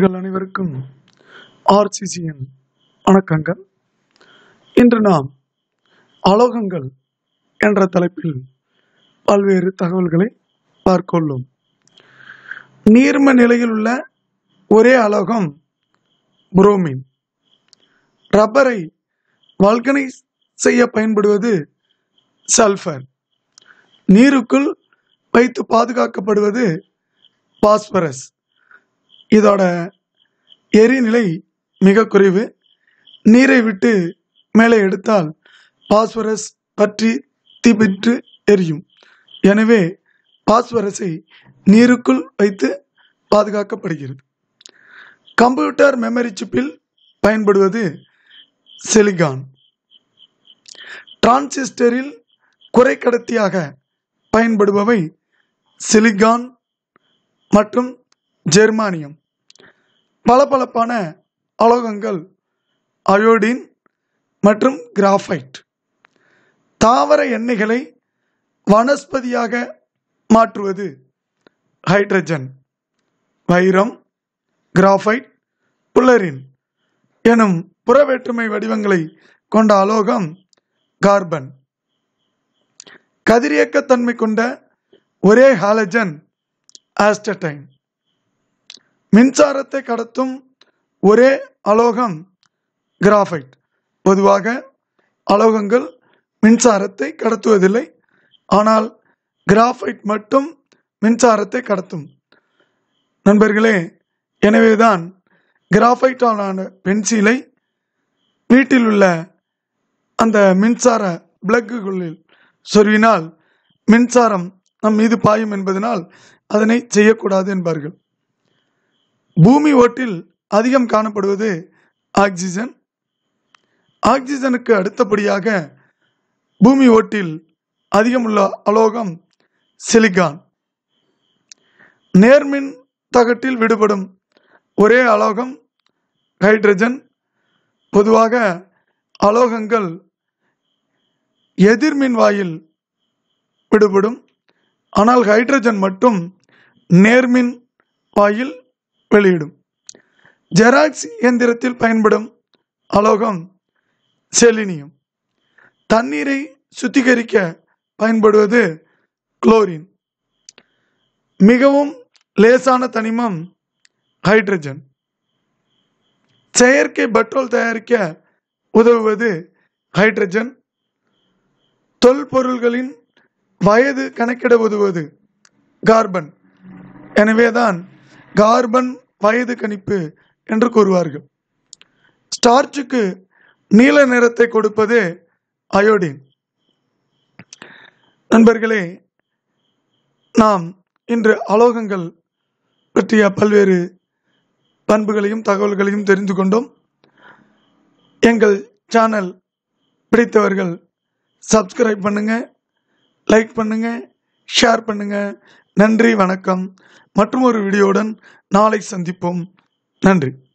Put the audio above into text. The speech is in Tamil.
நண்பர்கள் அனைவருக்கும் RCCN வணக்கங்கள். இன்று நாம் அலோகங்கள் என்ற தலைப்பில் பல்வேறு தகவல்களை பார்க்க உள்ளோம். நீர்ம நிலையில் உள்ள ஒரே அலோகம் புரோமின். ரப்பரை வல்கனைஸ் செய்ய பயன்படுவது சல்ஃபர். நீருக்குள் வைத்து பாதுகாக்கப்படுவது பாஸ்பரஸ். இதோட எரிநிலை மிக குறைவு. நீரை விட்டு மேலே எடுத்தால் பாஸ்பரஸ் பற்றி தீப்பிட்டு எரியும். எனவே பாஸ்பரஸை நீருக்குள் வைத்து பாதுகாக்கப்படுகிறது. கம்ப்யூட்டர் மெமரி சிப்பில் பயன்படுவது சிலிகான். டிரான்சிஸ்டரில் குறைக்கடத்தியாக பயன்படுபவை சிலிகான் மற்றும் ஜெர்மானியம். பளபளப்பான அலோகங்கள் அயோடின் மற்றும் கிராஃபைட். தாவர எண்ணெய்களை வனஸ்பதியாக மாற்றுவது ஹைட்ரஜன். வைரம், கிராஃபைட், புல்லரின் எனும் புறவேற்றுமை வடிவங்களை கொண்ட அலோகம் கார்பன். கதிரியக்கத்தன்மை கொண்ட ஒரே ஹாலஜன் ஆஸ்டடைன். மின்சாரத்தை கடத்தும் ஒரே அலோகம் கிராஃபைட். பொதுவாக அலோகங்கள் மின்சாரத்தை கடத்துவதில்லை, ஆனால் கிராஃபைட் மட்டும் மின்சாரத்தை கடத்தும். நண்பர்களே, எனவேதான் கிராஃபைட்டாலான பென்சிலை வீட்டில் உள்ள அந்த மின்சார பிளக்குகளில் சொருவினால் மின்சாரம் நம் மீது பாயும் என்பதனால் அதனை செய்யக்கூடாது என்பார்கள். பூமி ஓட்டில் அதிகம் காணப்படுவது ஆக்சிஜன். ஆக்சிஜனுக்கு அடுத்தபடியாக பூமி ஓட்டில் அதிகமுள்ள அலோகம் சிலிகான். நேர்மின் தகட்டில் விடுபடும் ஒரே அலோகம் ஹைட்ரஜன். பொதுவாக அலோகங்கள் எதிர்மின் வாயில் விடுபடும், ஆனால் ஹைட்ரஜன் மட்டும் நேர்மின் வாயில் வெளியிடும். ஜெராக்ஸ் இயந்திரத்தில் பயன்படும் அலோகம் செலினியம். தண்ணீரை சுத்திகரிக்க பயன்படுவது குளோரின். மிகவும் லேசான தனிமம் ஹைட்ரஜன். செயற்கை பெட்ரோல் தயாரிக்க உதவுவது ஹைட்ரஜன். தொல்பொருள்களின் வயது கணக்கிட உதவுவது கார்பன். எனவேதான் கார்பன் வயது கணிப்பு என்று கூறுவார்கள். ஸ்டார்ச்சுக்கு நீல நிறத்தை கொடுப்பது அயோடின். நண்பர்களே, நாம் இன்று அலோகங்கள் பற்றிய பல்வேறு பண்புகளையும் தகவல்களையும் தெரிந்து கொண்டோம். எங்கள் சேனல் பிடித்தவர்கள் சப்ஸ்கிரைப் பண்ணுங்க, லைக் பண்ணுங்க, ஷேர் பண்ணுங்க. நன்றி, வணக்கம். மற்றும் ஒரு வீடியோவுடன் நாளை சந்திப்போம். நன்றி.